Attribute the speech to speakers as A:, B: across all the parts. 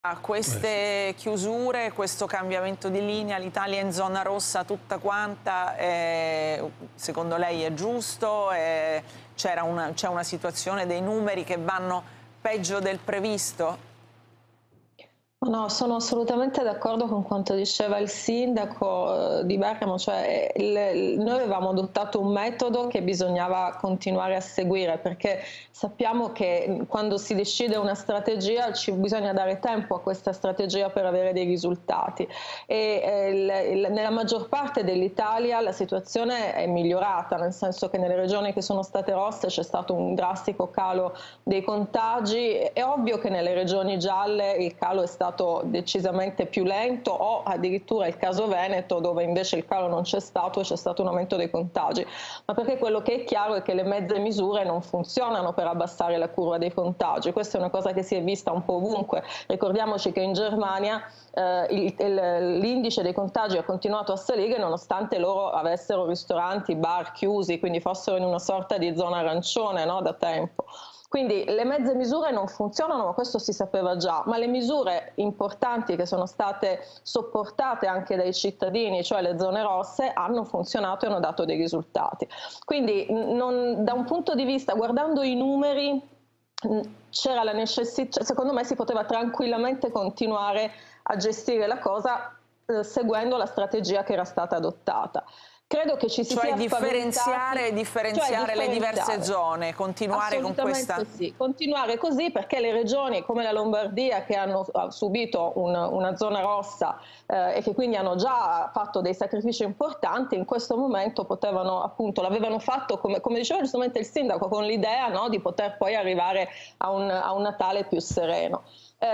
A: A queste chiusure, questo cambiamento di linea, l'Italia in zona rossa tutta quanta, secondo lei è giusto? C'è una situazione, dei numeri che vanno peggio del previsto?
B: No, sono assolutamente d'accordo con quanto diceva il sindaco di Bergamo, cioè noi avevamo adottato un metodo che bisognava continuare a seguire, perché sappiamo che quando si decide una strategia ci bisogna dare tempo a questa strategia per avere dei risultati e nella maggior parte dell'Italia la situazione è migliorata, nel senso che nelle regioni che sono state rosse c'è stato un drastico calo dei contagi. È ovvio che nelle regioni gialle il calo è stato decisamente più lento, o addirittura il caso Veneto, dove invece il calo non c'è stato e c'è stato un aumento dei contagi, ma perché quello che è chiaro è che le mezze misure non funzionano per abbassare la curva dei contagi. Questa è una cosa che si è vista un po' ovunque. Ricordiamoci che in Germania l'indice dei contagi ha continuato a salire nonostante loro avessero ristoranti, bar chiusi, quindi fossero in una sorta di zona arancione, no, da tempo. Quindi le mezze misure non funzionano, ma questo si sapeva già, ma le misure importanti che sono state sopportate anche dai cittadini, cioè le zone rosse, hanno funzionato e hanno dato dei risultati. Quindi da un punto di vista, guardando i numeri, c'era la necessità, secondo me si poteva tranquillamente continuare a gestire la cosa seguendo la strategia che era stata adottata. Credo che ci si sia
A: differenziare le diverse zone, continuare con questa...
B: Sì, continuare così, perché le regioni come la Lombardia, che hanno subito una zona rossa e che quindi hanno già fatto dei sacrifici importanti, in questo momento potevano, appunto, l'avevano fatto, come diceva giustamente il sindaco, con l'idea, no, di poter poi arrivare a un Natale più sereno.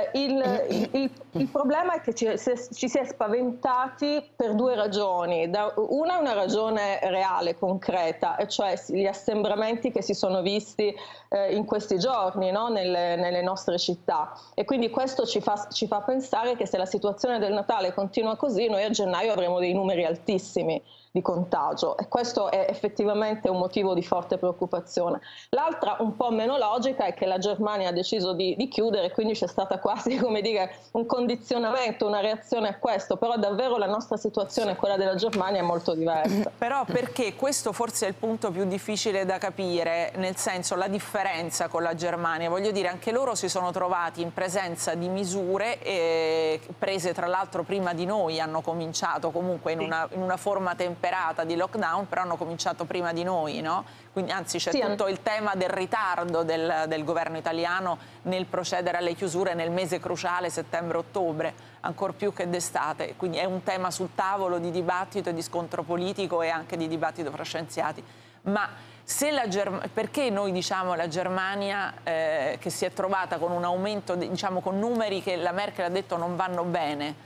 B: Il problema è che ci si è spaventati per due ragioni. Una è una ragione reale, concreta, e cioè gli assembramenti che si sono visti in questi giorni, no? nelle nostre città, e quindi questo ci fa pensare che se la situazione del Natale continua così, noi a gennaio avremo dei numeri altissimi di contagio, e questo è effettivamente un motivo di forte preoccupazione. L'altra, un po' meno logica, è che la Germania ha deciso di chiudere, quindi c'è stata quasi, come dire, un condizionamento, una reazione a questo, però davvero la nostra situazione e quella della Germania è molto diversa.
A: Però perché questo forse è il punto più difficile da capire, nel senso, la differenza con la Germania, voglio dire, anche loro si sono trovati in presenza di misure prese tra l'altro prima di noi, hanno cominciato comunque in una forma temperata di lockdown, però hanno cominciato prima di noi, no? Quindi, anzi, c'è tutto il tema del ritardo del governo italiano nel procedere alle chiusure nel mese cruciale settembre-ottobre, ancor più che d'estate, quindi è un tema sul tavolo di dibattito e di scontro politico e anche di dibattito fra scienziati. Ma se perché noi diciamo la Germania che si è trovata con un aumento, diciamo con numeri che la Merkel ha detto non vanno bene,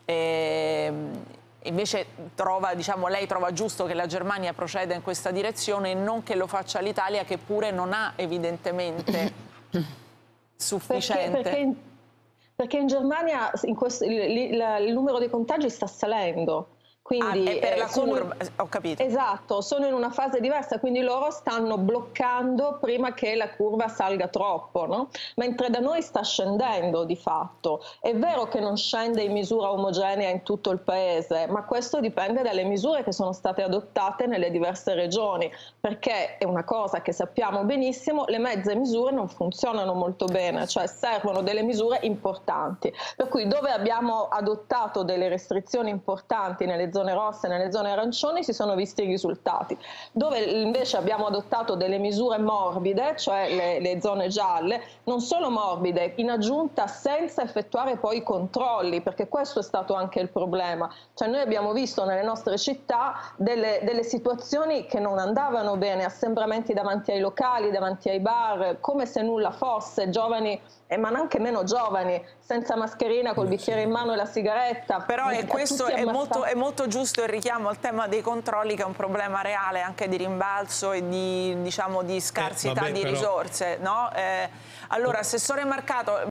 A: invece lei trova giusto che la Germania proceda in questa direzione e non che lo faccia l'Italia, che pure non ha evidentemente sufficiente?
B: Perché in Germania il numero dei contagi sta salendo. Quindi,
A: per la curva, ho capito.
B: Esatto, sono in una fase diversa, quindi loro stanno bloccando prima che la curva salga troppo, no? Mentre da noi sta scendendo di fatto. È vero che non scende in misura omogenea in tutto il paese, ma questo dipende dalle misure che sono state adottate nelle diverse regioni, perché è una cosa che sappiamo benissimo, le mezze misure non funzionano molto bene, cioè servono delle misure importanti. Per cui dove abbiamo adottato delle restrizioni importanti nelle zone rosse e nelle zone arancioni si sono visti i risultati. Dove invece abbiamo adottato delle misure morbide, cioè le zone gialle, non solo morbide, in aggiunta senza effettuare poi i controlli, perché questo è stato anche il problema. Cioè noi abbiamo visto nelle nostre città delle situazioni che non andavano bene, assembramenti davanti ai locali, davanti ai bar, come se nulla fosse, giovani ma anche meno giovani, senza mascherina, col bicchiere in mano e la sigaretta.
A: Però questo è molto giusto il richiamo al tema dei controlli, che è un problema reale anche di rimbalzo e di, diciamo, di scarsità di risorse, no? Allora, Assessore Marcato,